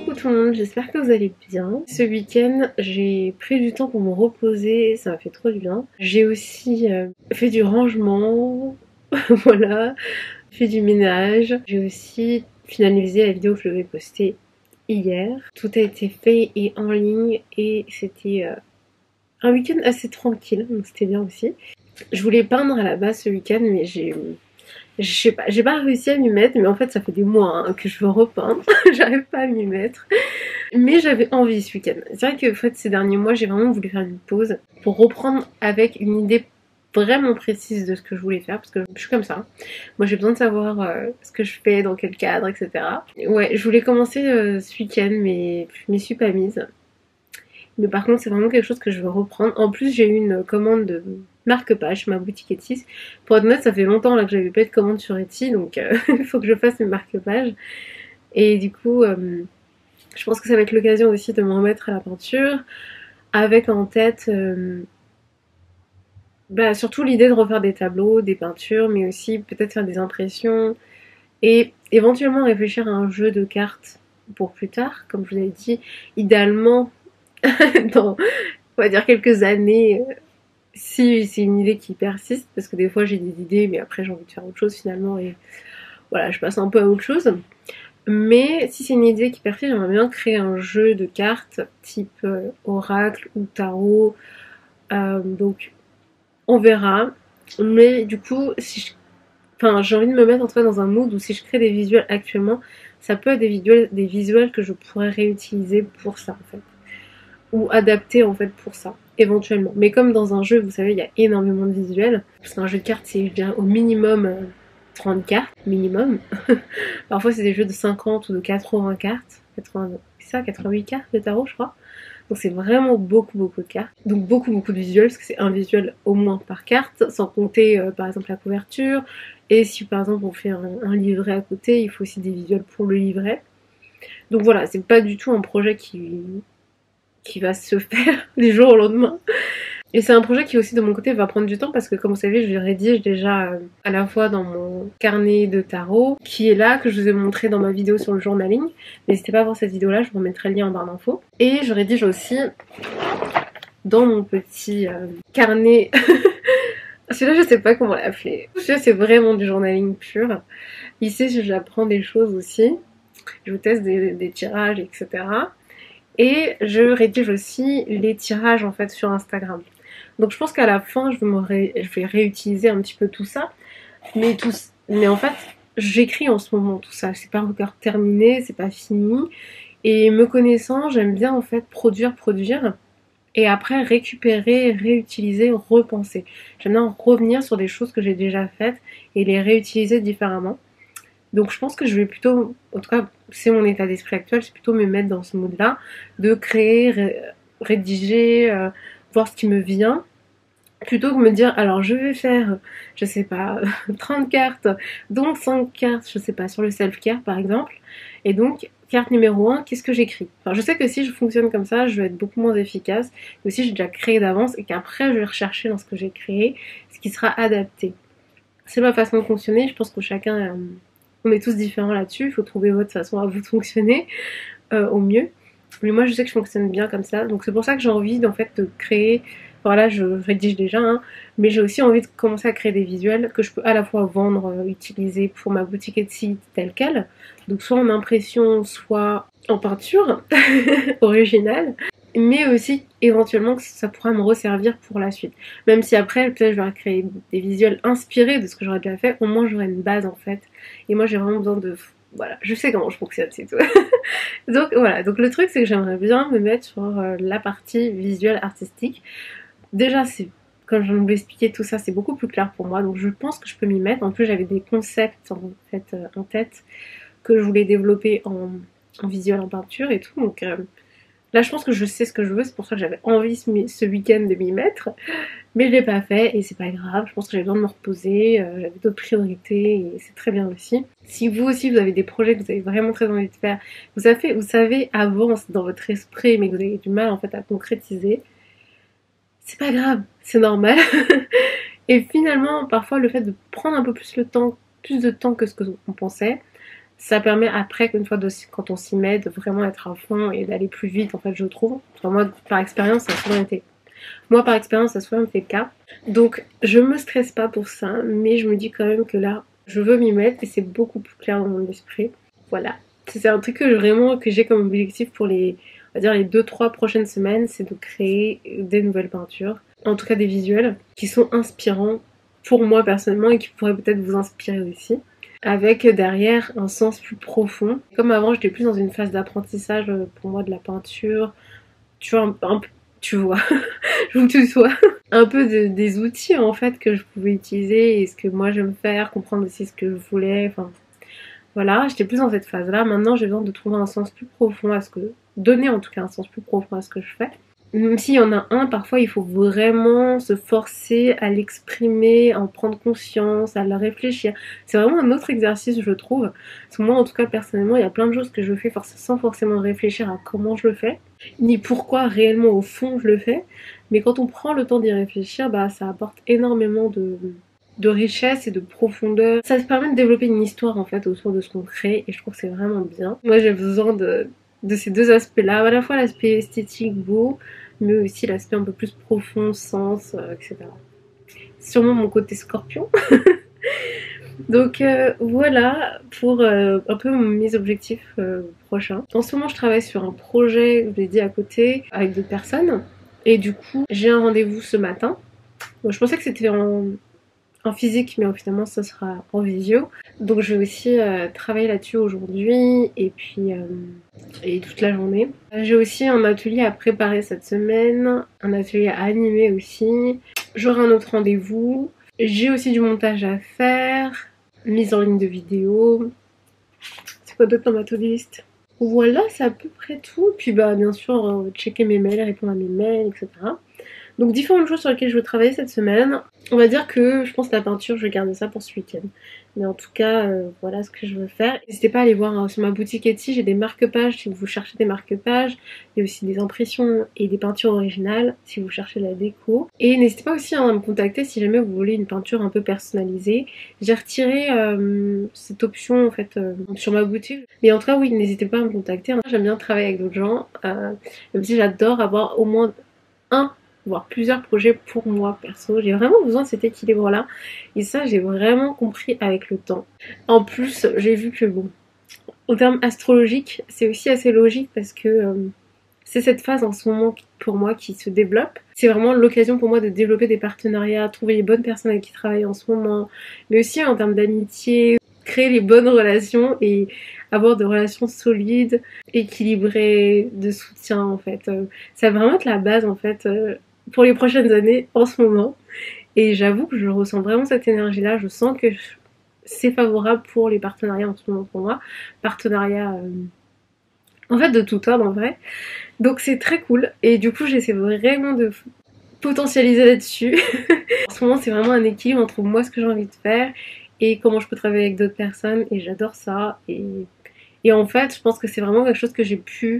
Coucou tout le monde, j'espère que vous allez bien. Ce week-end, j'ai pris du temps pour me reposer, ça m'a fait trop du bien. J'ai aussi fait du rangement, voilà, fait du ménage. J'ai aussi finalisé la vidéo que je devais poster hier. Tout a été fait et en ligne et c'était un week-end assez tranquille, donc c'était bien aussi. Je voulais peindre à la base ce week-end, mais je sais pas, j'ai pas réussi à m'y mettre, mais en fait ça fait des mois que je veux repeindre, j'arrive pas à m'y mettre. Mais j'avais envie ce week-end. C'est vrai que en fait, ces derniers mois, j'ai vraiment voulu faire une pause pour reprendre avec une idée vraiment précise de ce que je voulais faire, parce que je suis comme ça. Moi, j'ai besoin de savoir ce que je fais, dans quel cadre, etc. Ouais, je voulais commencer ce week-end, mais je m'y suis pas mise. Mais par contre, c'est vraiment quelque chose que je veux reprendre. En plus, j'ai eu une commande de marque-page, ma boutique Etsy. Pour être honnête, ça fait longtemps là que j'avais pas eu de commande sur Etsy, donc il faut que je fasse mes marque-pages. Et du coup, je pense que ça va être l'occasion aussi de me remettre à la peinture, avec en tête surtout l'idée de refaire des tableaux, des peintures, mais aussi peut-être faire des impressions et éventuellement réfléchir à un jeu de cartes pour plus tard, comme je vous l'ai dit, idéalement dans, on va dire, quelques années, si c'est une idée qui persiste, parce que des fois j'ai des idées, mais après j'ai envie de faire autre chose finalement, et voilà, je passe un peu à autre chose. Mais si c'est une idée qui persiste, j'aimerais bien créer un jeu de cartes type oracle ou tarot. Donc on verra. Mais du coup, j'ai envie de me mettre en tout cas dans un mood où si je crée des visuels actuellement, ça peut être des visuels que je pourrais réutiliser pour ça en fait. Ou adapter en fait pour ça, éventuellement. Mais comme dans un jeu, vous savez, il y a énormément de visuels. Parce qu'un jeu de cartes, c'est je dirais, au minimum 30 cartes, minimum. Parfois c'est des jeux de 50 ou de 80 cartes. 80, c'est ça, 88 cartes de tarot je crois. Donc c'est vraiment beaucoup de cartes. Donc beaucoup de visuels, parce que c'est un visuel au moins par carte, sans compter par exemple la couverture. Et si par exemple on fait un livret à côté, il faut aussi des visuels pour le livret. Donc voilà, c'est pas du tout un projet qui va se faire du jour au lendemain. Et c'est un projet qui aussi de mon côté va prendre du temps parce que comme vous savez je rédige déjà à la fois dans mon carnet de tarot qui est là, que je vous ai montré dans ma vidéo sur le journaling. N'hésitez pas à voir cette vidéo là, je vous remettrai le lien en barre d'infos. Et je rédige aussi dans mon petit carnet, celui-là je sais pas comment l'appeler, celui-là c'est vraiment du journaling pur. Ici j'apprends des choses aussi, je vous teste des tirages etc. Et je rédige aussi les tirages en fait sur Instagram. Donc je pense qu'à la fin, je vais réutiliser un petit peu tout ça. Mais en fait, j'écris en ce moment tout ça. C'est pas encore terminé, c'est pas fini. Et me connaissant, j'aime bien en fait produire. Et après récupérer, réutiliser, repenser. J'aime bien revenir sur des choses que j'ai déjà faites et les réutiliser différemment. Donc je pense que je vais plutôt, en tout cas c'est mon état d'esprit actuel, c'est plutôt me mettre dans ce mode-là, de créer, rédiger, voir ce qui me vient, plutôt que me dire alors je vais faire, je sais pas, 30 cartes, donc 5 cartes, je sais pas, sur le self-care par exemple, et donc carte numéro 1, qu'est-ce que j'écris? Enfin je sais que si je fonctionne comme ça, je vais être beaucoup moins efficace, mais aussi j'ai déjà créé d'avance et qu'après je vais rechercher dans ce que j'ai créé, ce qui sera adapté. C'est ma façon de fonctionner, je pense que chacun... on est tous différents là-dessus, il faut trouver votre façon à vous de fonctionner au mieux. Mais moi je sais que je fonctionne bien comme ça, donc c'est pour ça que j'ai envie en fait de créer. Voilà, je rédige déjà, hein, mais j'ai aussi envie de commencer à créer des visuels que je peux à la fois vendre, utiliser pour ma boutique Etsy telle quelle, donc soit en impression, soit en peinture originale, mais aussi éventuellement que ça pourra me resservir pour la suite. Même si après, peut-être je vais créer des visuels inspirés de ce que j'aurais déjà fait, au moins j'aurai une base en fait. Et moi j'ai vraiment besoin de... Voilà, je sais comment je fonctionne, c'est tout. Donc voilà, donc le truc c'est que j'aimerais bien me mettre sur la partie visuelle artistique. Déjà, comme je vous l'expliquais, tout ça c'est beaucoup plus clair pour moi, donc je pense que je peux m'y mettre. En plus j'avais des concepts en tête que je voulais développer en visuel, en peinture et tout, donc... là, je pense que je sais ce que je veux, c'est pour ça que j'avais envie ce week-end de m'y mettre, mais je l'ai pas fait et c'est pas grave. Je pense que j'avais besoin de me reposer, j'avais d'autres priorités et c'est très bien aussi. Si vous aussi vous avez des projets que vous avez vraiment très envie de faire, vous savez avance dans votre esprit, mais que vous avez du mal en fait à concrétiser, c'est pas grave, c'est normal. Et finalement, parfois, le fait de prendre un peu plus de temps que ce qu'on pensait, ça permet après, une fois quand on s'y met, de vraiment être à fond et d'aller plus vite, en fait, je trouve. Enfin, moi, par expérience, ça a souvent été. Moi, par expérience, ça a souvent été le cas. Donc, je me stresse pas pour ça, mais je me dis quand même que là, je veux m'y mettre et c'est beaucoup plus clair dans mon esprit. Voilà. C'est un truc que j'ai comme objectif pour on va dire les 2-3 prochaines semaines, c'est de créer des nouvelles peintures. En tout cas, des visuels qui sont inspirants pour moi personnellement et qui pourraient peut-être vous inspirer aussi. Avec derrière un sens plus profond. Comme avant, j'étais plus dans une phase d'apprentissage pour moi de la peinture. Tu vois, tu vois, je vous tutoie. Un peu des outils en fait que je pouvais utiliser et ce que moi j'aime faire, comprendre aussi ce que je voulais. Enfin, voilà, j'étais plus dans cette phase-là. Maintenant, j'ai besoin de trouver un sens plus profond à ce que... donner en tout cas un sens plus profond à ce que je fais. Même s'il y en a un, parfois il faut vraiment se forcer à l'exprimer, à en prendre conscience, à le réfléchir. C'est vraiment un autre exercice, je trouve. Parce que moi, en tout cas, personnellement, il y a plein de choses que je fais sans forcément réfléchir à comment je le fais, ni pourquoi réellement au fond je le fais. Mais quand on prend le temps d'y réfléchir, bah ça apporte énormément de richesse et de profondeur. Ça te permet de développer une histoire en fait autour de ce qu'on crée et je trouve que c'est vraiment bien. Moi j'ai besoin de ces deux aspects-là, à la fois l'aspect esthétique beau, mais aussi l'aspect un peu plus profond, sens, etc. C'est sûrement mon côté scorpion. Donc voilà pour un peu mes objectifs prochains. En ce moment je travaille sur un projet, je l'ai dit à côté, avec d'autres personnes. Et du coup j'ai un rendez-vous ce matin. Bon, je pensais que c'était en physique, mais finalement ça sera en visio. Donc je vais aussi travailler là-dessus aujourd'hui et puis et toute la journée. J'ai aussi un atelier à préparer cette semaine, un atelier à animer aussi. J'aurai un autre rendez-vous. J'ai aussi du montage à faire, mise en ligne de vidéos. C'est quoi d'autre dans ma to-do list? Voilà, c'est à peu près tout. Puis bah bien sûr, checker mes mails, répondre à mes mails, etc. Donc différentes choses sur lesquelles je veux travailler cette semaine. On va dire que je pense que la peinture, je vais garder ça pour ce week-end. Mais en tout cas, voilà ce que je veux faire. N'hésitez pas à aller voir sur ma boutique Etsy, j'ai des marque-pages si vous cherchez des marque-pages. Il y a aussi des impressions et des peintures originales si vous cherchez la déco. Et n'hésitez pas aussi à me contacter si jamais vous voulez une peinture un peu personnalisée. J'ai retiré cette option en fait sur ma boutique. Mais en tout cas, oui, n'hésitez pas à me contacter. J'aime bien travailler avec d'autres gens. Même si j'adore avoir au moins un voire plusieurs projets pour moi perso. J'ai vraiment besoin de cet équilibre là et ça j'ai vraiment compris avec le temps. En plus j'ai vu que bon, en termes astrologiques c'est aussi assez logique parce que c'est cette phase en ce moment pour moi qui se développe. C'est vraiment l'occasion pour moi de développer des partenariats, trouver les bonnes personnes avec qui travailler en ce moment, mais aussi en termes d'amitié, créer les bonnes relations et avoir des relations solides, équilibrées, de soutien en fait. Ça va vraiment être la base en fait pour les prochaines années en ce moment. Et j'avoue que je ressens vraiment cette énergie-là. Je sens que c'est favorable pour les partenariats en ce moment pour moi. Partenariats en fait de tout ordre en vrai. Donc c'est très cool. Et du coup j'essaie vraiment de potentialiser là-dessus. En ce moment c'est vraiment un équilibre entre moi ce que j'ai envie de faire et comment je peux travailler avec d'autres personnes. Et j'adore ça. Et en fait je pense que c'est vraiment quelque chose que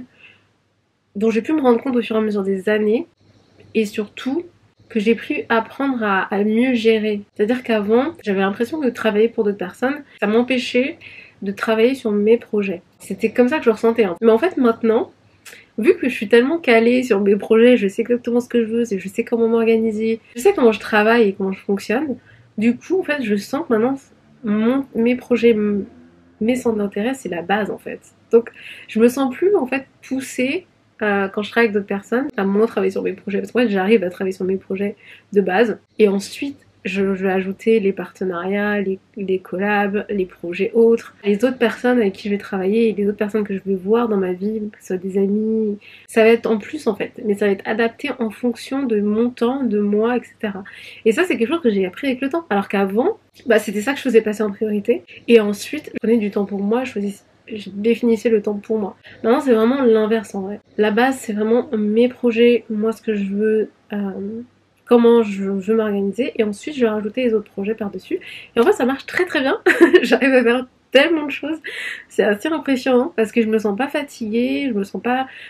dont j'ai pu me rendre compte au fur et à mesure des années. Et surtout que j'ai pu apprendre à mieux gérer. C'est-à-dire qu'avant, j'avais l'impression de travailler pour d'autres personnes, ça m'empêchait de travailler sur mes projets. C'était comme ça que je le ressentais. Hein. Mais en fait maintenant, vu que je suis tellement calée sur mes projets, je sais exactement ce que je veux, je sais comment m'organiser, je sais comment je travaille et comment je fonctionne, du coup en fait je sens que maintenant mes projets, mes centres d'intérêt c'est la base en fait. Donc je me sens plus en fait poussée quand je travaille avec d'autres personnes, à moins travailler sur mes projets. Parce que moi, j'arrive à travailler sur mes projets de base. Et ensuite, je vais ajouter les partenariats, les collabs, les projets autres, les autres personnes avec qui je vais travailler et les autres personnes que je vais voir dans ma vie, que ce soit des amis. Ça va être en plus en fait, mais ça va être adapté en fonction de mon temps, de moi, etc. Et ça, c'est quelque chose que j'ai appris avec le temps. Alors qu'avant, bah, c'était ça que je faisais passer en priorité. Et ensuite, je prenais du temps pour moi, je définissais le temps pour moi. Maintenant, c'est vraiment l'inverse en vrai. La base, c'est vraiment mes projets, moi ce que je veux, comment je veux m'organiser, et ensuite je vais rajouter les autres projets par-dessus. Et en fait, ça marche très très bien. J'arrive à faire tellement de choses. C'est assez impressionnant parce que je me sens pas fatiguée, je me sens pas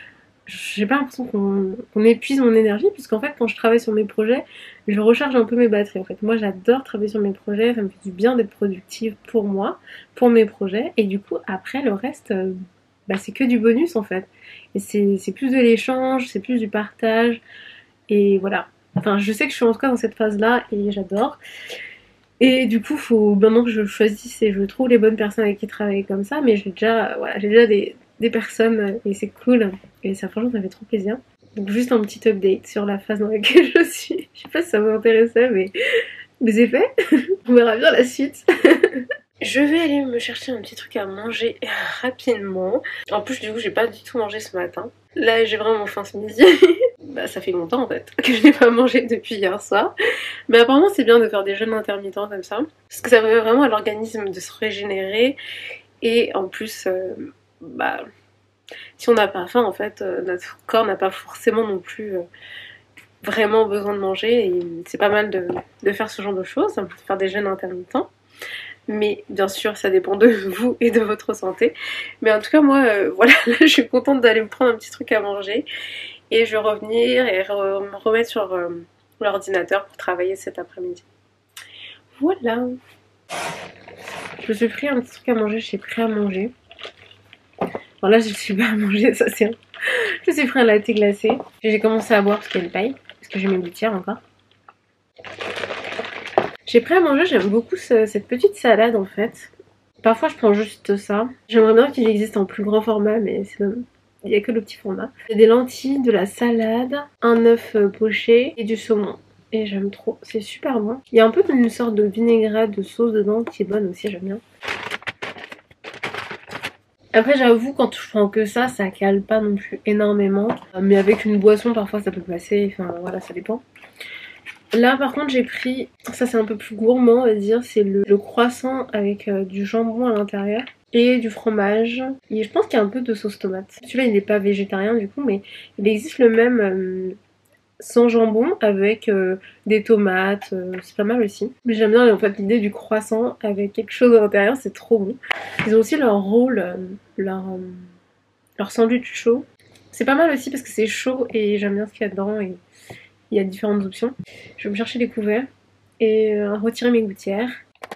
j'ai pas l'impression qu'on épuise mon énergie, puisqu'en fait quand je travaille sur mes projets, je recharge un peu mes batteries en fait. Moi j'adore travailler sur mes projets, ça me fait du bien d'être productive pour moi, pour mes projets, et du coup après le reste, bah, c'est que du bonus en fait. Et c'est plus de l'échange, c'est plus du partage, et voilà. Enfin je sais que je suis en tout cas dans cette phase là, et j'adore. Et du coup, faut maintenant que je choisisse et je trouve les bonnes personnes avec qui travailler comme ça, mais j'ai déjà des personnes et c'est cool. Et ça, franchement, ça fait trop plaisir. Donc juste un petit update sur la phase dans laquelle je suis. Je sais pas si ça vous intéressait, mais c'est fait. On verra bien la suite. Je vais aller me chercher un petit truc à manger rapidement. En plus, du coup, j'ai pas du tout mangé ce matin. Là, j'ai vraiment faim ce midi. Bah, ça fait longtemps en fait que je n'ai pas mangé depuis hier soir. Mais apparemment, c'est bien de faire des jeûnes intermittents comme ça. Parce que ça permet vraiment à l'organisme de se régénérer. Et en plus, bah, si on n'a pas faim, en fait, notre corps n'a pas forcément non plus vraiment besoin de manger. Et c'est pas mal de faire ce genre de choses, de faire des jeûnes intermittents. Mais bien sûr, ça dépend de vous et de votre santé. Mais en tout cas, moi, voilà, là, je suis contente d'aller me prendre un petit truc à manger. Et je vais revenir et me remettre sur l'ordinateur pour travailler cet après-midi. Voilà. Je me suis pris un petit truc à manger, je suis prêt à manger. Bon là, je suis pas à manger, ça c'est... Je me suis pris un latte glacé. J'ai commencé à boire parce qu'il y a une paille, parce que j'ai mes gouttières encore. J'ai pris à manger, j'aime beaucoup cette petite salade en fait. Parfois je prends juste ça. J'aimerais bien qu'il existe en plus grand format, mais il n'y a que le petit format. Il y a des lentilles, de la salade, un œuf poché et du saumon. Et j'aime trop, c'est super bon. Il y a un peu une sorte de vinaigrette, de sauce dedans qui est bonne aussi, j'aime bien. Après j'avoue, quand je prends que ça cale pas non plus énormément. Mais avec une boisson parfois ça peut passer, enfin voilà, ça dépend. Là par contre j'ai pris, ça c'est un peu plus gourmand on va dire, c'est le croissant avec du jambon à l'intérieur et du fromage. Et je pense qu'il y a un peu de sauce tomate. Celui-là il n'est pas végétarien du coup, mais il existe le même sans jambon avec des tomates, c'est pas mal aussi. Mais j'aime bien en fait l'idée du croissant avec quelque chose à l'intérieur, c'est trop bon. Ils ont aussi leur roll, leur sandwich chaud. C'est pas mal aussi parce que c'est chaud et j'aime bien ce qu'il y a dedans et il y a différentes options. Je vais me chercher les couverts et retirer mes gouttières.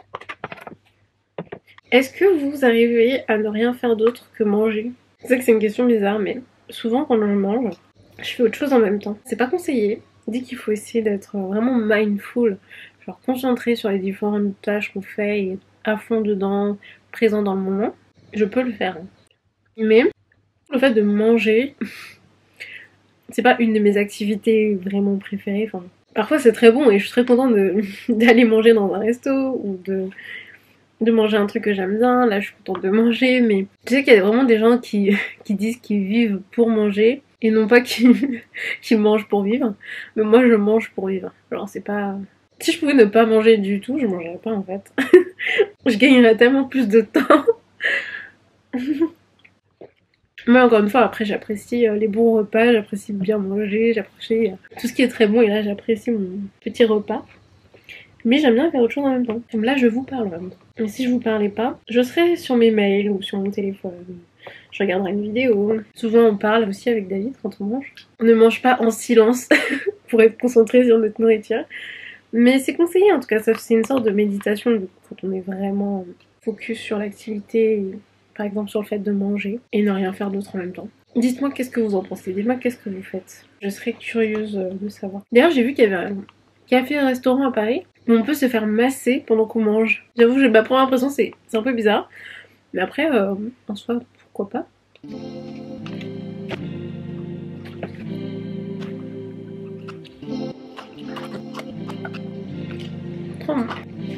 Est-ce que vous arrivez à ne rien faire d'autre que manger? Je sais que c'est une question bizarre, mais souvent quand je mange, je fais autre chose en même temps. C'est pas conseillé. On dit qu'il faut essayer d'être vraiment mindful, genre concentré sur les différentes tâches qu'on fait et à fond dedans, présent dans le moment. Je peux le faire. Mais le fait de manger, c'est pas une de mes activités vraiment préférées. Enfin, parfois c'est très bon et je suis très contente d'aller manger dans un resto ou de manger un truc que j'aime bien. Là je suis contente de manger, mais je sais qu'il y a vraiment des gens qui disent qu'ils vivent pour manger et non pas qui mangent pour vivre. Mais moi je mange pour vivre. Alors c'est pas... Si je pouvais ne pas manger du tout, je mangerais pas en fait. Je gagnerais tellement plus de temps. Mais encore une fois, après j'apprécie les bons repas, j'apprécie bien manger, j'apprécie tout ce qui est très bon et là j'apprécie mon petit repas. Mais j'aime bien faire autre chose en même temps. Comme là je vous parle vraiment. Et si je vous parlais pas, je serais sur mes mails ou sur mon téléphone. Je regarderai une vidéo. Souvent on parle aussi avec David quand on mange. On ne mange pas en silence pour être concentré sur notre nourriture. Mais c'est conseillé en tout cas, c'est une sorte de méditation quand on est vraiment focus sur l'activité, par exemple sur le fait de manger et ne rien faire d'autre en même temps. Dites-moi qu'est-ce que vous en pensez, dites-moi qu'est-ce que vous faites. Je serais curieuse de savoir. D'ailleurs j'ai vu qu'il y avait un café-restaurant à Paris où on peut se faire masser pendant qu'on mange. J'avoue, ma première impression c'est un peu bizarre. Mais après, en soi, pourquoi pas. Trop bon.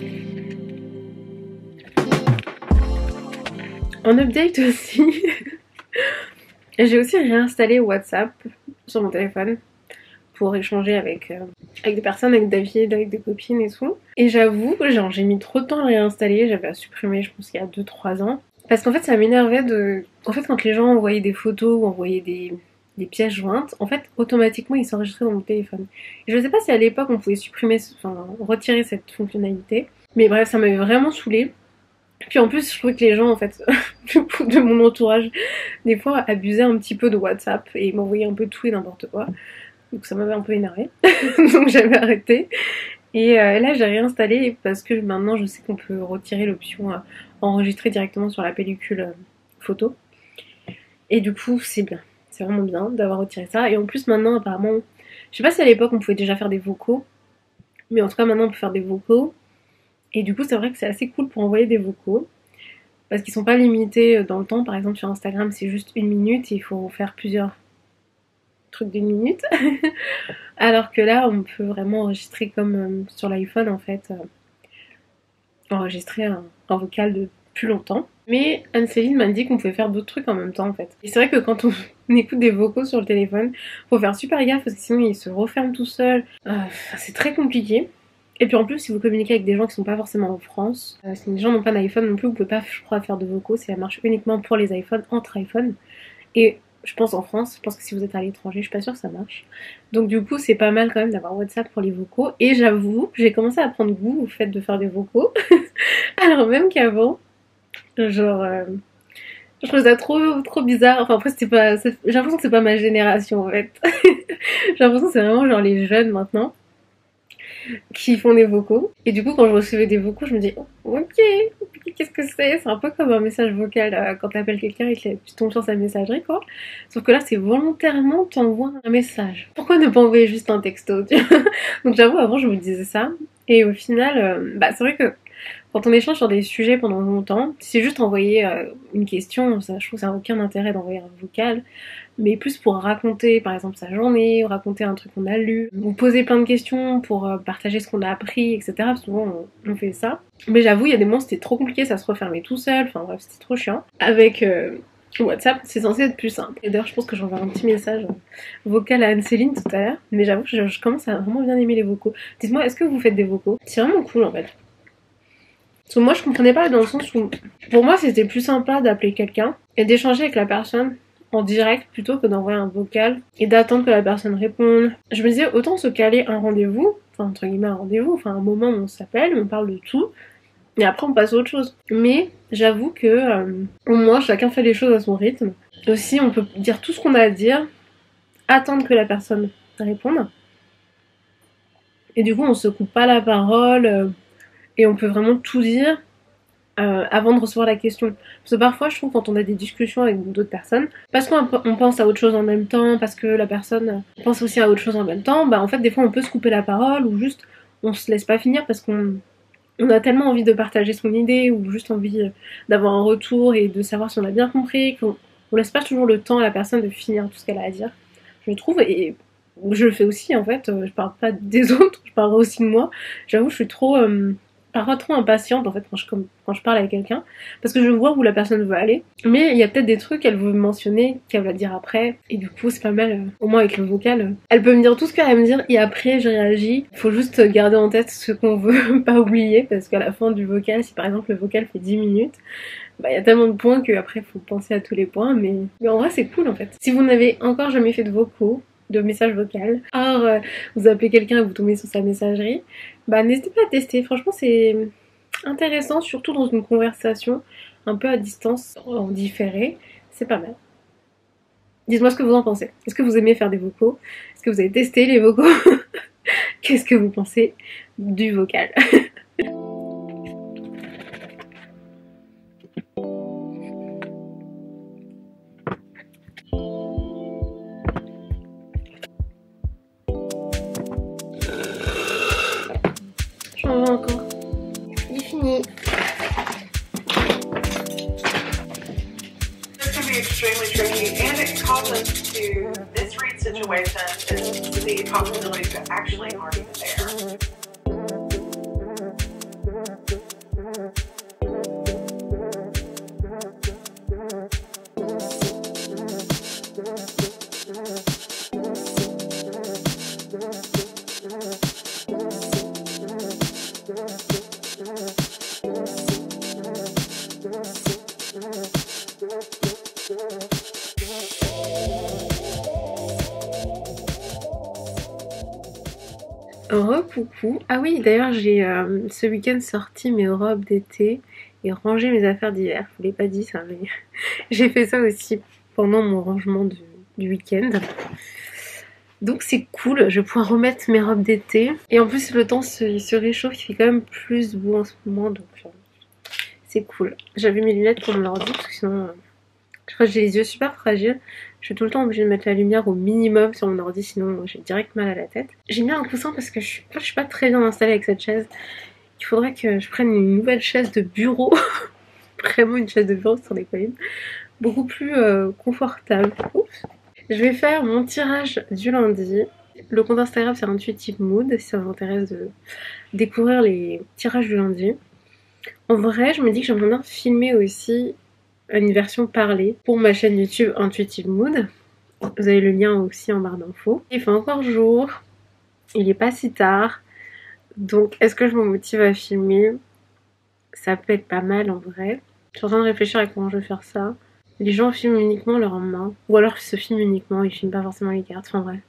En update aussi, j'ai aussi réinstallé WhatsApp sur mon téléphone pour échanger avec des personnes, avec David, avec des copines et tout. Et j'avoue, genre j'ai mis trop de temps à le réinstaller, j'avais à supprimer je pense il y a 2-3 ans. Parce qu'en fait ça m'énervait de... En fait quand les gens envoyaient des photos ou envoyaient des pièces jointes, en fait automatiquement ils s'enregistraient dans mon téléphone. Et je sais pas si à l'époque on pouvait supprimer, enfin retirer cette fonctionnalité. Mais bref, ça m'avait vraiment saoulée. Puis en plus, je trouvais que les gens, en fait, de mon entourage, des fois, abusaient un petit peu de WhatsApp et m'envoyaient un peu tout et n'importe quoi. Donc ça m'avait un peu énervé. Donc j'avais arrêté. Et là, j'ai réinstallé parce que maintenant, je sais qu'on peut retirer l'option enregistrer directement sur la pellicule photo. Et du coup, c'est bien. C'est vraiment bien d'avoir retiré ça. Et en plus, maintenant, apparemment, je sais pas si à l'époque, on pouvait déjà faire des vocaux. Mais en tout cas, maintenant, on peut faire des vocaux. Et du coup, c'est vrai que c'est assez cool pour envoyer des vocaux. Parce qu'ils sont pas limités dans le temps. Par exemple, sur Instagram, c'est juste 1 minute et il faut faire plusieurs trucs d'1 minute. Alors que là, on peut vraiment enregistrer comme sur l'iPhone, en fait. Enregistrer un vocal de plus longtemps. Mais Anne-Céline m'a dit qu'on pouvait faire d'autres trucs en même temps, en fait. Et c'est vrai que quand on écoute des vocaux sur le téléphone, faut faire super gaffe parce que sinon il se referme tout seul. C'est très compliqué. Et puis en plus, si vous communiquez avec des gens qui sont pas forcément en France, si les gens n'ont pas d'iPhone non plus, vous pouvez pas, je crois, faire de vocaux. Ça marche uniquement pour les iPhones, entre iPhones. Et je pense en France, je pense que si vous êtes à l'étranger, je suis pas sûre que ça marche. Donc du coup, c'est pas mal quand même d'avoir WhatsApp pour les vocaux. Et j'avoue, j'ai commencé à prendre goût au fait de faire des vocaux. Alors même qu'avant, genre, je trouve ça trop bizarre. Enfin après, j'ai l'impression que c'est pas ma génération en fait. J'ai l'impression que c'est vraiment genre les jeunes maintenant qui font des vocaux. Et du coup, quand je recevais des vocaux, je me dis, oh, ok, qu'est-ce que c'est? C'est un peu comme un message vocal quand t'appelles quelqu'un et que tu tombes sur sa messagerie, quoi. Sauf que là, c'est volontairement t'envoies un message. Pourquoi ne pas envoyer juste un texto? Donc j'avoue, avant, je me disais ça. Et au final, c'est vrai que quand on échange sur des sujets pendant longtemps, si c'est juste envoyer une question, ça, je trouve que ça n'a aucun intérêt d'envoyer un vocal, mais plus pour raconter par exemple sa journée, ou raconter un truc qu'on a lu, ou poser plein de questions pour partager ce qu'on a appris, etc. Souvent on fait ça. Mais j'avoue, il y a des moments c'était trop compliqué, ça se refermait tout seul, enfin bref, c'était trop chiant. Avec WhatsApp, c'est censé être plus simple. Et d'ailleurs, je pense que j'envoie un petit message vocal à Anne-Céline tout à l'heure, mais j'avoue que je commence à vraiment bien aimer les vocaux. Dites-moi, est-ce que vous faites des vocaux? C'est vraiment cool en fait. Parce que moi, je comprenais pas dans le sens où, pour moi, c'était plus sympa d'appeler quelqu'un et d'échanger avec la personne en direct plutôt que d'envoyer un vocal et d'attendre que la personne réponde. Je me disais, autant se caler un rendez-vous, enfin, entre guillemets, un rendez-vous, enfin, un moment où on s'appelle, on parle de tout, et après, on passe à autre chose. Mais j'avoue que, au moins, chacun fait les choses à son rythme. Aussi, on peut dire tout ce qu'on a à dire, attendre que la personne réponde. Et du coup, on se coupe pas la parole, et on peut vraiment tout dire avant de recevoir la question. Parce que parfois, je trouve, quand on a des discussions avec d'autres personnes, parce qu'on pense à autre chose en même temps, parce que la personne pense aussi à autre chose en même temps, en fait, des fois, on peut se couper la parole, ou juste, on se laisse pas finir parce qu'on a tellement envie de partager son idée, ou juste envie d'avoir un retour et de savoir si on a bien compris, qu'on laisse pas toujours le temps à la personne de finir tout ce qu'elle a à dire, je trouve, et je le fais aussi, en fait, je parle pas des autres, je parle aussi de moi. J'avoue, je suis parfois trop impatiente en fait quand je parle avec quelqu'un parce que je vois où la personne veut aller, mais il y a peut-être des trucs qu'elle veut mentionner qu'elle va dire après, et du coup c'est pas mal, au moins avec le vocal, elle peut me dire tout ce qu'elle a à me dire et après je réagis. Il faut juste garder en tête ce qu'on veut pas oublier, parce qu'à la fin du vocal, si par exemple le vocal fait 10 minutes, il y a tellement de points qu'après il faut penser à tous les points, mais en vrai c'est cool en fait. Si vous n'avez encore jamais fait de vocaux, de message vocal, or vous appelez quelqu'un et vous tombez sur sa messagerie, n'hésitez pas à tester. Franchement, c'est intéressant, surtout dans une conversation un peu à distance, en différé. C'est pas mal. Dites-moi ce que vous en pensez. Est-ce que vous aimez faire des vocaux? Est-ce que vous avez testé les vocaux? Qu'est-ce que vous pensez du vocal? J'en veux encore. Il est fini. Extremely tricky, and it causes to this read situation is the possibility to actually aren't even there. Coucou. Ah oui, d'ailleurs j'ai ce week-end sorti mes robes d'été et ranger mes affaires d'hiver. Je vous l'ai pas dit ça, mais j'ai fait ça aussi pendant mon rangement du week-end. Donc c'est cool, je vais pouvoir remettre mes robes d'été. Et en plus le temps se réchauffe, il fait quand même plus beau en ce moment, donc c'est cool. J'avais mes lunettes pour mon ordi, parce que sinon je crois que j'ai les yeux super fragiles. Je suis tout le temps obligée de mettre la lumière au minimum sur mon ordi, sinon j'ai direct mal à la tête. J'ai mis un coussin parce que je suis pas très bien installée avec cette chaise. Il faudrait que je prenne une nouvelle chaise de bureau. Vraiment une chaise de bureau sur les collines. Beaucoup plus confortable. Oups. Je vais faire mon tirage du lundi. Le compte Instagram c'est Intuitive Mood si ça vous intéresse de découvrir les tirages du lundi. En vrai, je me dis que j'aimerais bien filmer aussi une version parlée pour ma chaîne YouTube Intuitive Mood. Vous avez le lien aussi en barre d'infos. Il fait encore jour, il est pas si tard, donc est-ce que je me motive à filmer? Ça peut être pas mal en vrai. Je suis en train de réfléchir à comment je vais faire ça. Les gens filment uniquement leurs mains, ou alors ils se filment uniquement, ils filment pas forcément les cartes, enfin bref.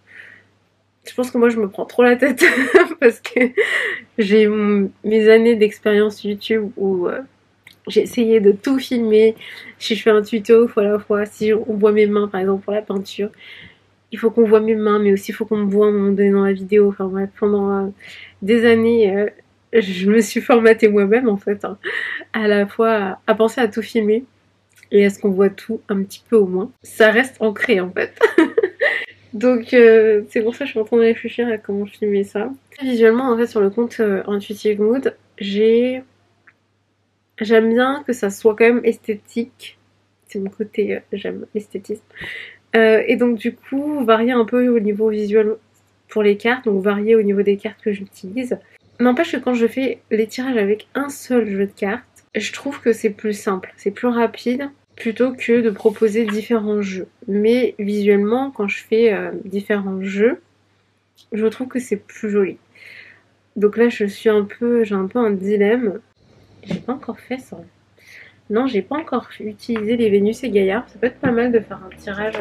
Je pense que moi je me prends trop la tête parce que j'ai mes années d'expérience YouTube où j'ai essayé de tout filmer. Si je fais un tuto, il faut à la fois, si on voit mes mains par exemple pour la peinture, il faut qu'on voit mes mains, mais aussi il faut qu'on me voit à un moment donné dans la vidéo. Enfin bref, pendant des années, je me suis formatée moi-même en fait, hein, à la fois à penser à tout filmer et à ce qu'on voit tout un petit peu au moins. Ça reste ancré en fait. Donc c'est pour ça que je suis en train de réfléchir à comment filmer ça. Visuellement en fait sur le compte Intuitive Mood, j'aime bien que ça soit quand même esthétique. C'est mon côté, j'aime l'esthétisme. Et donc du coup, varier un peu au niveau visuel pour les cartes, donc varier au niveau des cartes que j'utilise. N'empêche que quand je fais les tirages avec un seul jeu de cartes, je trouve que c'est plus simple, c'est plus rapide, plutôt que de proposer différents jeux. Mais visuellement, quand je fais différents jeux, je trouve que c'est plus joli. Donc là, j'ai un peu un dilemme. J'ai pas encore fait ça. Non, j'ai pas encore utilisé les Vénus et Gaïa. Ça peut être pas mal de faire un tirage,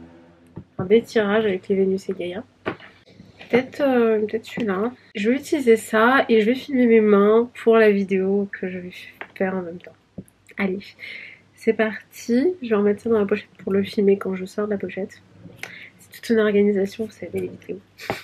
des tirages avec les Vénus et Gaïa. Peut-être celui-là. Je vais utiliser ça et je vais filmer mes mains pour la vidéo que je vais faire en même temps. Allez, c'est parti. Je vais remettre ça dans la pochette pour le filmer quand je sors de la pochette. C'est toute une organisation, vous savez, les vidéos.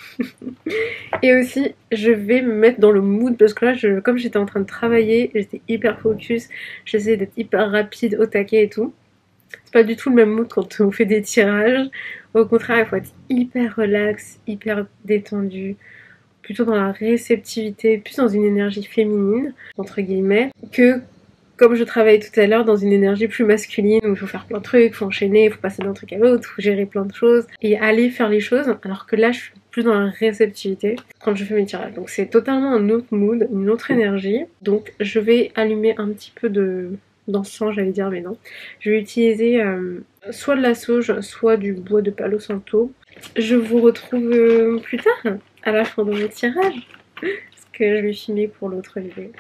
Et aussi, je vais me mettre dans le mood parce que là, comme j'étais en train de travailler, j'étais hyper focus, j'essayais d'être hyper rapide, au taquet et tout. C'est pas du tout le même mood quand on fait des tirages. Au contraire, il faut être hyper relax, hyper détendu, plutôt dans la réceptivité, plus dans une énergie féminine, entre guillemets, que comme je travaillais tout à l'heure dans une énergie plus masculine où il faut faire plein de trucs, il faut enchaîner, il faut passer d'un truc à l'autre, il faut gérer plein de choses et aller faire les choses, alors que là je suis plus dans la réceptivité quand je fais mes tirages. Donc c'est totalement un autre mood, une autre énergie. Donc je vais allumer un petit peu d'encens, j'allais dire, mais non. Je vais utiliser soit de la sauge, soit du bois de Palo Santo. Je vous retrouve plus tard, à la fin de mon tirage, parce que je vais filmer pour l'autre vidéo.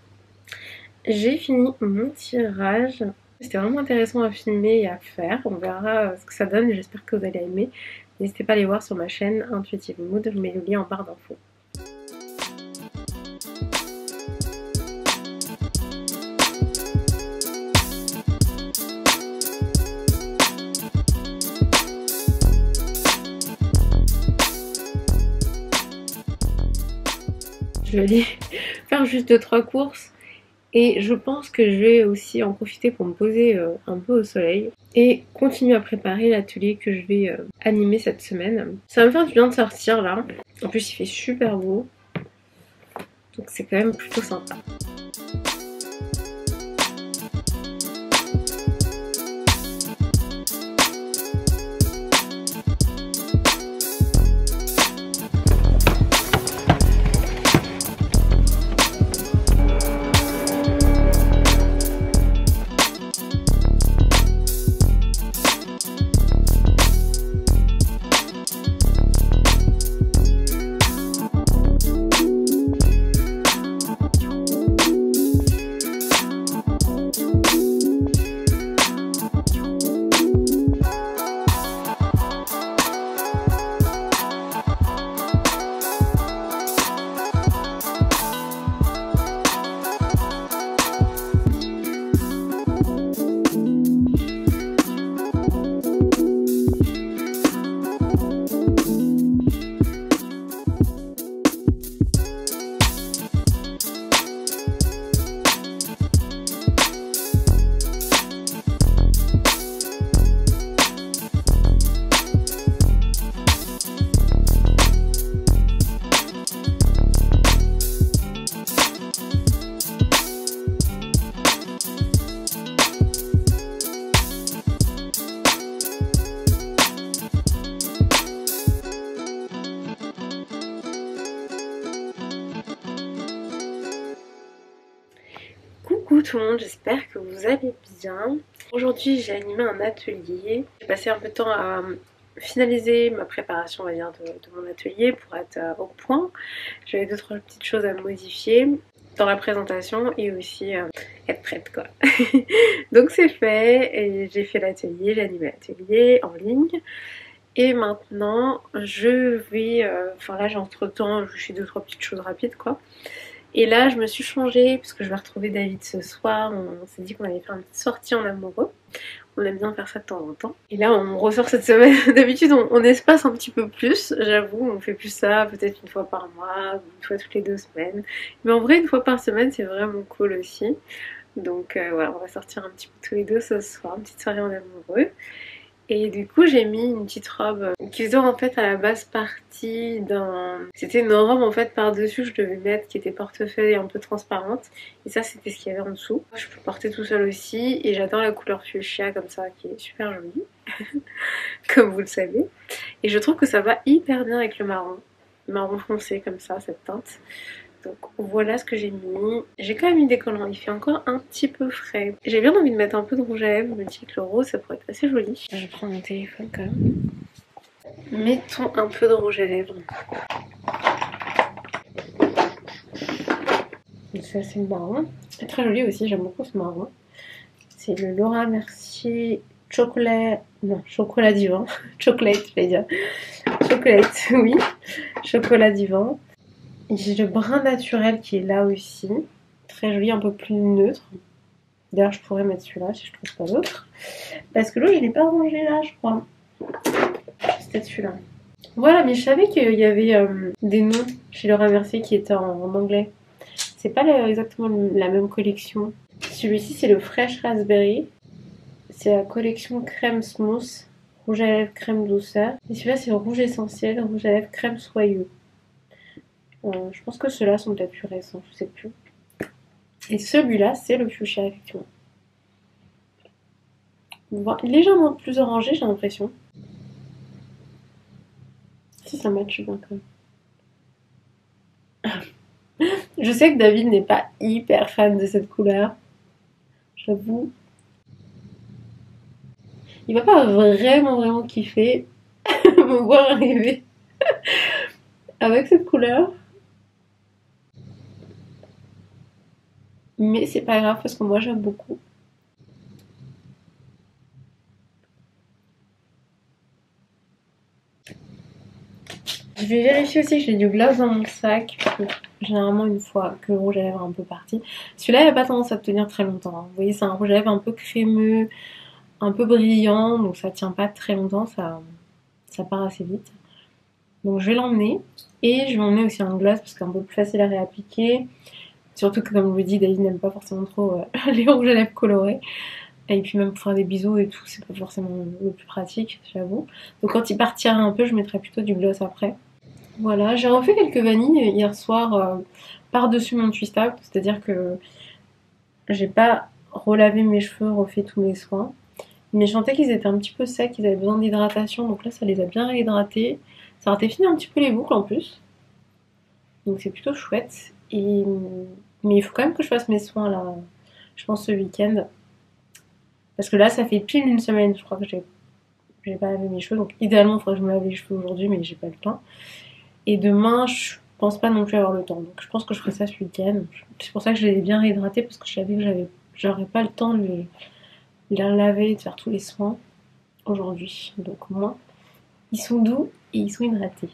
J'ai fini mon tirage. C'était vraiment intéressant à filmer et à faire. On verra ce que ça donne. J'espère que vous allez aimer. N'hésitez pas à aller voir sur ma chaîne Intuitive Mood. Je vous mets le lien en barre d'infos. Je vais aller faire juste 2-3 courses. Et je pense que je vais aussi en profiter pour me poser un peu au soleil et continuer à préparer l'atelier que je vais animer cette semaine. Ça va me faire du bien de sortir là. En plus il fait super beau. Donc c'est quand même plutôt sympa. tout le monde, j'espère que vous allez bien. Aujourd'hui j'ai animé un atelier. J'ai passé un peu de temps à finaliser ma préparation, on va dire, de mon atelier pour être au point. J'avais 2-3 petites choses à modifier dans la présentation et aussi être prête quoi. Donc c'est fait et j'ai fait l'atelier, j'ai animé l'atelier en ligne. Et maintenant je vais, enfin là j'ai entre-temps, je fais 2-3 petites choses rapides quoi. Et là je me suis changée parce que je vais retrouver David ce soir. On s'est dit qu'on allait faire une petite sortie en amoureux. On aime bien faire ça de temps en temps. Et là on ressort cette semaine. D'habitude on espace un petit peu plus, j'avoue. On fait plus ça peut-être une fois par mois, une fois toutes les 2 semaines. Mais en vrai une fois par semaine c'est vraiment cool aussi. Donc voilà, on va sortir un petit peu tous les deux ce soir, une petite soirée en amoureux. Et du coup j'ai mis une petite robe qui faisait en fait à la base partie d'un... C'était une robe en fait par dessus que je devais mettre qui était portefeuille un peu transparente. Et ça c'était ce qu'il y avait en dessous. Je peux porter tout seul aussi et j'adore la couleur fuchsia comme ça qui est super jolie. Comme vous le savez. Et je trouve que ça va hyper bien avec le marron. Marron foncé comme ça, cette teinte. Donc voilà ce que j'ai mis. J'ai quand même mis des collants, il fait encore un petit peu frais. J'ai bien envie de mettre un peu de rouge à lèvres, je me dis que le rose ça pourrait être assez joli. Je prends mon téléphone quand même. Mettons un peu de rouge à lèvres. C'est assez marron. C'est très joli aussi, j'aime beaucoup ce marron. C'est le Laura Mercier chocolat... Non, chocolat divin. Chocolate, je vais dire. Chocolate, oui. Chocolat divin. J'ai le brun naturel qui est là aussi. Très joli, un peu plus neutre. D'ailleurs, je pourrais mettre celui-là si je trouve pas d'autre. Parce que l'autre, je l'ai pas rangé là, je crois. C'était celui-là. Voilà, mais je savais qu'il y avait des noms chez Laura Mercier qui étaient en anglais. C'est pas exactement la même collection. Celui-ci, c'est le Fresh Raspberry. C'est la collection crème smooth, rouge à lèvres crème douceur. Et celui-là, c'est le rouge essentiel, rouge à lèvres crème soyeux. Je pense que ceux-là sont peut-être plus récents, je sais plus. Et celui-là, c'est le fuchsia, effectivement. Légèrement plus orangé, j'ai l'impression. Si ça matche bien quand même. Je sais que David n'est pas hyper fan de cette couleur. J'avoue. Il va pas vraiment kiffer me voir arriver avec cette couleur. Mais c'est pas grave parce que moi j'aime beaucoup. Je vais vérifier aussi que j'ai du gloss dans mon sac. Parce que généralement une fois que le rouge à lèvres est un peu parti. Celui-là il a pas tendance à tenir très longtemps. Hein. Vous voyez c'est un rouge à lèvres un peu crémeux, un peu brillant. Donc ça tient pas très longtemps, ça part assez vite. Donc je vais l'emmener. Et je vais emmener aussi un gloss parce que c'est un peu plus facile à réappliquer. Surtout que comme je vous dis, David n'aime pas forcément trop les rouges à lèvres colorés. Et puis même pour faire des bisous et tout, c'est pas forcément le plus pratique, j'avoue. Donc quand il partira un peu, je mettrai plutôt du gloss après. Voilà, j'ai refait quelques vanilles hier soir par-dessus mon twist-out. C'est-à-dire que j'ai pas relavé mes cheveux, refait tous mes soins. Mais je sentais qu'ils étaient un petit peu secs, ils avaient besoin d'hydratation. Donc là, ça les a bien réhydratés. Ça a redéfini un petit peu les boucles en plus. Donc c'est plutôt chouette. Mais il faut quand même que je fasse mes soins là, je pense ce week-end. Parce que là, ça fait pile une semaine, je crois que j'ai pas lavé mes cheveux. Donc idéalement, il faudrait que je me lave les cheveux aujourd'hui, mais j'ai pas le temps. Et demain, je pense pas non plus avoir le temps. Donc je pense que je ferai ça ce week-end. C'est pour ça que je les ai bien réhydratés, parce que je savais que j'aurais pas le temps de les laver et de faire tous les soins aujourd'hui. Donc moi, ils sont doux et ils sont hydratés.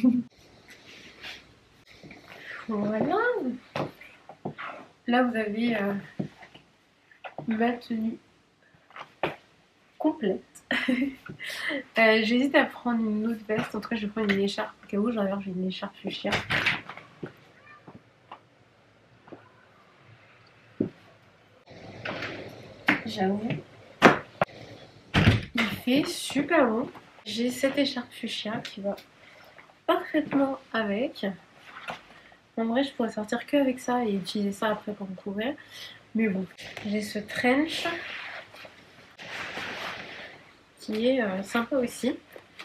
Voilà. Là, vous avez ma tenue complète. J'hésite à prendre une autre veste. En tout cas, je vais prendre une écharpe au cas où. D'ailleurs, j'ai une écharpe fuchsia. J'avoue, il fait super bon. J'ai cette écharpe fuchsia qui va parfaitement avec. En vrai, je pourrais sortir que avec ça et utiliser ça après pour me couvrir. Mais bon, j'ai ce trench qui est sympa aussi.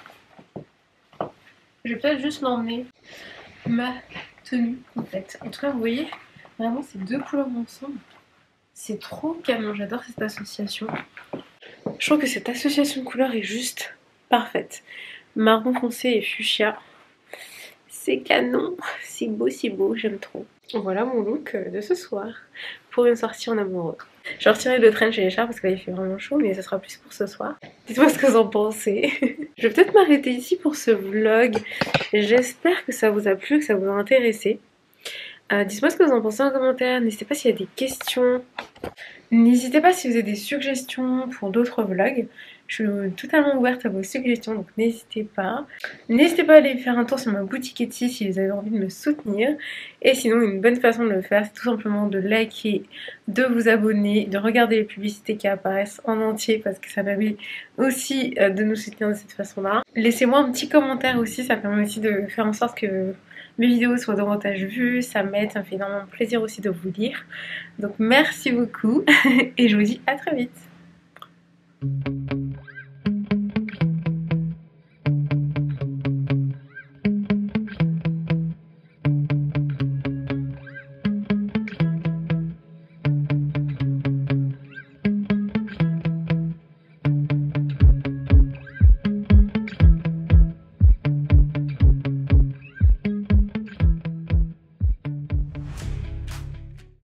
Je vais peut-être juste l'emmener ma tenue complète. En tout cas, vous voyez, vraiment ces deux couleurs ensemble, C'est trop canon, j'adore cette association. Je trouve que cette association de couleurs est juste parfaite. Marron foncé et fuchsia. C'est canon, c'est beau, j'aime trop. Voilà mon look de ce soir pour une sortie en amoureux. Je retirerai le trench et les écharpes parce que là il fait vraiment chaud, mais ce sera plus pour ce soir. Dites-moi ce que vous en pensez. Je vais peut-être m'arrêter ici pour ce vlog. J'espère que ça vous a plu, que ça vous a intéressé. Dites-moi ce que vous en pensez en commentaire. N'hésitez pas s'il y a des questions. N'hésitez pas si vous avez des suggestions pour d'autres vlogs. Je suis totalement ouverte à vos suggestions, donc n'hésitez pas. N'hésitez pas à aller faire un tour sur ma boutique Etsy si vous avez envie de me soutenir. Et sinon, une bonne façon de le faire, c'est tout simplement de liker, de vous abonner, de regarder les publicités qui apparaissent en entier parce que ça permet aussi de nous soutenir de cette façon-là. Laissez-moi un petit commentaire aussi, ça permet aussi de faire en sorte que mes vidéos soient davantage vues, ça m'aide, ça me fait énormément plaisir aussi de vous lire. Donc merci beaucoup et je vous dis à très vite.